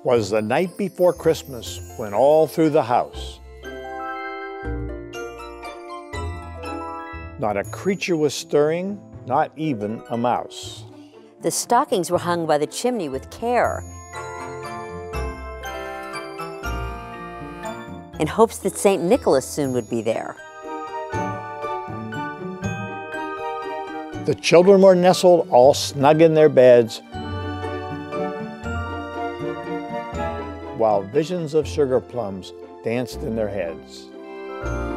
'Twas the night before Christmas when all through the house not a creature was stirring, not even a mouse. The stockings were hung by the chimney with care, in hopes that St. Nicholas soon would be there. The children were nestled all snug in their beds, while visions of sugar plums danced in their heads.